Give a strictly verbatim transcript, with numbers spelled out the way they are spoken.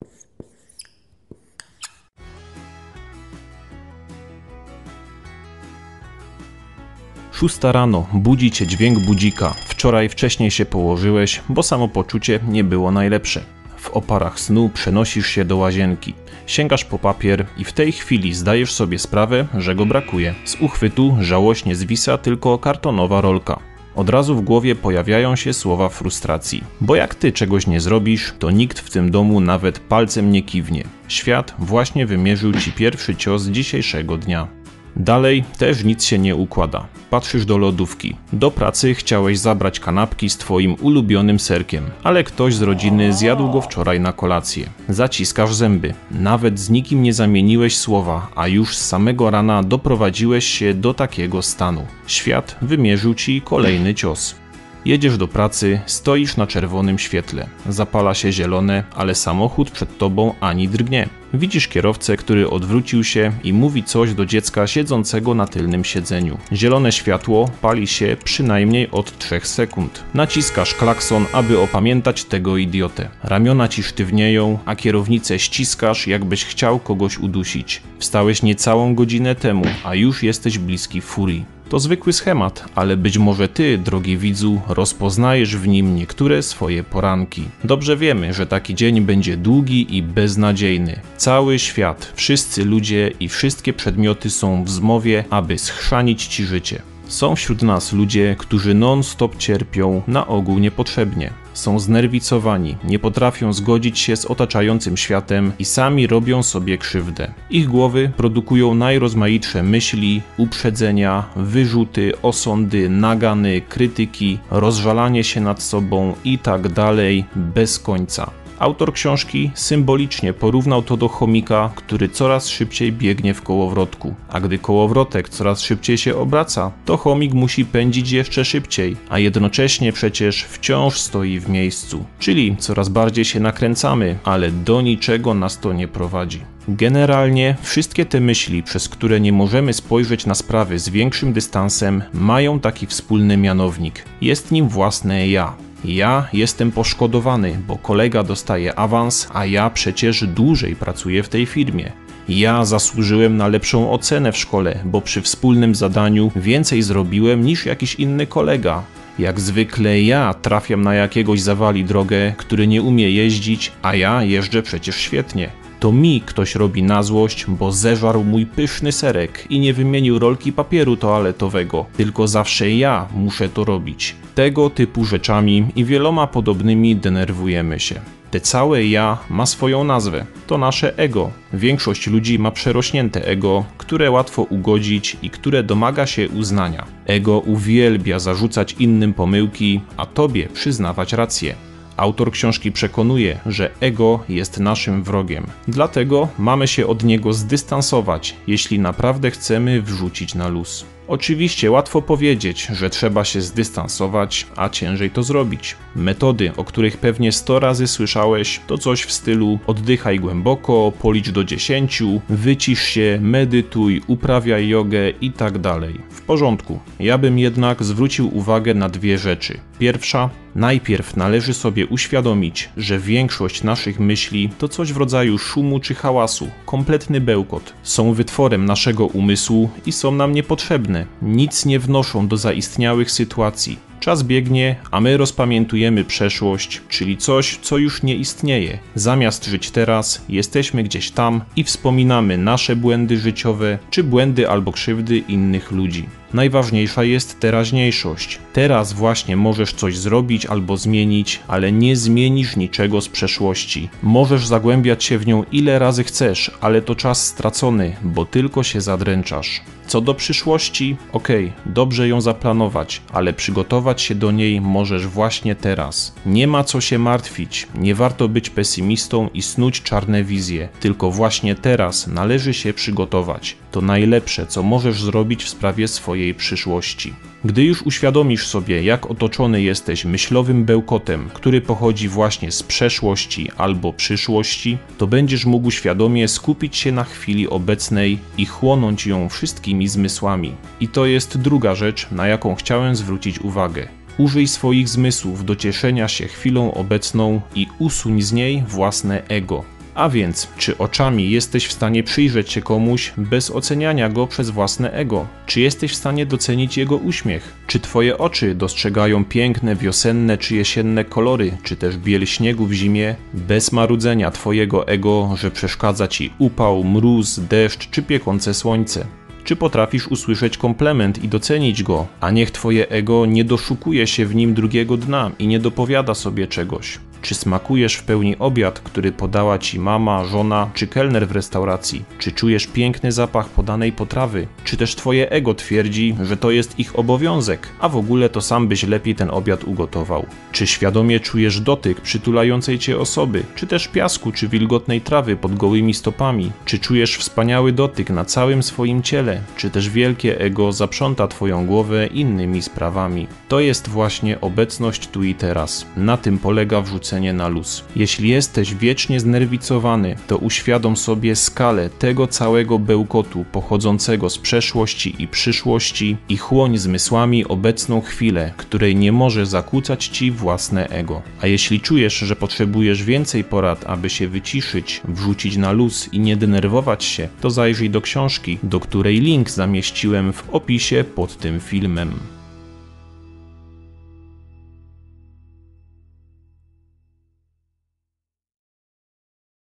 Szósta rano, budzi cię dźwięk budzika. Wczoraj wcześniej się położyłeś, bo samopoczucie nie było najlepsze. W oparach snu przenosisz się do łazienki. Sięgasz po papier i w tej chwili zdajesz sobie sprawę, że go brakuje. Z uchwytu żałośnie zwisa tylko kartonowa rolka. Od razu w głowie pojawiają się słowa frustracji. Bo jak ty czegoś nie zrobisz, to nikt w tym domu nawet palcem nie kiwnie. Świat właśnie wymierzył ci pierwszy cios dzisiejszego dnia. Dalej też nic się nie układa. Patrzysz do lodówki. Do pracy chciałeś zabrać kanapki z twoim ulubionym serkiem, ale ktoś z rodziny zjadł go wczoraj na kolację. Zaciskasz zęby. Nawet z nikim nie zamieniłeś słowa, a już z samego rana doprowadziłeś się do takiego stanu. Świat wymierzył ci kolejny cios. Jedziesz do pracy, stoisz na czerwonym świetle. Zapala się zielone, ale samochód przed tobą ani drgnie. Widzisz kierowcę, który odwrócił się i mówi coś do dziecka siedzącego na tylnym siedzeniu. Zielone światło pali się przynajmniej od trzech sekund. Naciskasz klakson, aby opamiętać tego idiotę. Ramiona ci sztywnieją, a kierownicę ściskasz, jakbyś chciał kogoś udusić. Wstałeś niecałą godzinę temu, a już jesteś bliski furii. To zwykły schemat, ale być może ty, drogi widzu, rozpoznajesz w nim niektóre swoje poranki. Dobrze wiemy, że taki dzień będzie długi i beznadziejny. Cały świat, wszyscy ludzie i wszystkie przedmioty są w zmowie, aby schrzanić ci życie. Są wśród nas ludzie, którzy non-stop cierpią, na ogół niepotrzebnie. Są znerwicowani, nie potrafią zgodzić się z otaczającym światem i sami robią sobie krzywdę. Ich głowy produkują najrozmaitsze myśli, uprzedzenia, wyrzuty, osądy, nagany, krytyki, rozżalanie się nad sobą i tak dalej bez końca. Autor książki symbolicznie porównał to do chomika, który coraz szybciej biegnie w kołowrotku. A gdy kołowrotek coraz szybciej się obraca, to chomik musi pędzić jeszcze szybciej, a jednocześnie przecież wciąż stoi w miejscu. Czyli coraz bardziej się nakręcamy, ale do niczego nas to nie prowadzi. Generalnie wszystkie te myśli, przez które nie możemy spojrzeć na sprawy z większym dystansem, mają taki wspólny mianownik. Jest nim własne ja. Ja jestem poszkodowany, bo kolega dostaje awans, a ja przecież dłużej pracuję w tej firmie. Ja zasłużyłem na lepszą ocenę w szkole, bo przy wspólnym zadaniu więcej zrobiłem niż jakiś inny kolega. Jak zwykle ja trafiam na jakiegoś zawali drogę, który nie umie jeździć, a ja jeżdżę przecież świetnie. To mi ktoś robi na złość, bo zeżarł mój pyszny serek i nie wymienił rolki papieru toaletowego, tylko zawsze ja muszę to robić. Tego typu rzeczami i wieloma podobnymi denerwujemy się. Te całe ja ma swoją nazwę. To nasze ego. Większość ludzi ma przerośnięte ego, które łatwo ugodzić i które domaga się uznania. Ego uwielbia zarzucać innym pomyłki, a tobie przyznawać rację. Autor książki przekonuje, że ego jest naszym wrogiem. Dlatego mamy się od niego zdystansować, jeśli naprawdę chcemy wrzucić na luz. Oczywiście łatwo powiedzieć, że trzeba się zdystansować, a ciężej to zrobić. Metody, o których pewnie sto razy słyszałeś, to coś w stylu oddychaj głęboko, policz do dziesięciu, wycisz się, medytuj, uprawiaj jogę i tak dalej. W porządku. Ja bym jednak zwrócił uwagę na dwie rzeczy. Pierwsza, najpierw należy sobie uświadomić, że większość naszych myśli to coś w rodzaju szumu czy hałasu, kompletny bełkot. Są wytworem naszego umysłu i są nam niepotrzebne. Nic nie wnoszą do zaistniałych sytuacji. Czas biegnie, a my rozpamiętujemy przeszłość, czyli coś, co już nie istnieje. Zamiast żyć teraz, jesteśmy gdzieś tam i wspominamy nasze błędy życiowe, czy błędy albo krzywdy innych ludzi. Najważniejsza jest teraźniejszość. Teraz właśnie możesz coś zrobić albo zmienić, ale nie zmienisz niczego z przeszłości. Możesz zagłębiać się w nią ile razy chcesz, ale to czas stracony, bo tylko się zadręczasz. Co do przyszłości, okej, dobrze ją zaplanować, ale przygotować się do niej możesz właśnie teraz. Nie ma co się martwić, nie warto być pesymistą i snuć czarne wizje, tylko właśnie teraz należy się przygotować. To najlepsze, co możesz zrobić w sprawie swojej przyszłości. Gdy już uświadomisz sobie, jak otoczony jesteś myślowym bełkotem, który pochodzi właśnie z przeszłości albo przyszłości, to będziesz mógł świadomie skupić się na chwili obecnej i chłonąć ją wszystkimi zmysłami. I to jest druga rzecz, na jaką chciałem zwrócić uwagę. Użyj swoich zmysłów do cieszenia się chwilą obecną i usuń z niej własne ego. A więc, czy oczami jesteś w stanie przyjrzeć się komuś bez oceniania go przez własne ego? Czy jesteś w stanie docenić jego uśmiech? Czy twoje oczy dostrzegają piękne wiosenne czy jesienne kolory, czy też biel śniegu w zimie, bez marudzenia twojego ego, że przeszkadza ci upał, mróz, deszcz czy piekące słońce? Czy potrafisz usłyszeć komplement i docenić go, a niech twoje ego nie doszukuje się w nim drugiego dna i nie dopowiada sobie czegoś? Czy smakujesz w pełni obiad, który podała ci mama, żona czy kelner w restauracji? Czy czujesz piękny zapach podanej potrawy? Czy też twoje ego twierdzi, że to jest ich obowiązek, a w ogóle to sam byś lepiej ten obiad ugotował? Czy świadomie czujesz dotyk przytulającej cię osoby, czy też piasku czy wilgotnej trawy pod gołymi stopami? Czy czujesz wspaniały dotyk na całym swoim ciele, czy też wielkie ego zaprząta twoją głowę innymi sprawami? To jest właśnie obecność tu i teraz. Na tym polega wrzucenie na luz. Jeśli jesteś wiecznie znerwicowany, to uświadom sobie skalę tego całego bełkotu pochodzącego z przeszłości i przyszłości i chłoń zmysłami obecną chwilę, której nie może zakłócać ci własne ego. A jeśli czujesz, że potrzebujesz więcej porad, aby się wyciszyć, wrzucić na luz i nie denerwować się, to zajrzyj do książki, do której link zamieściłem w opisie pod tym filmem.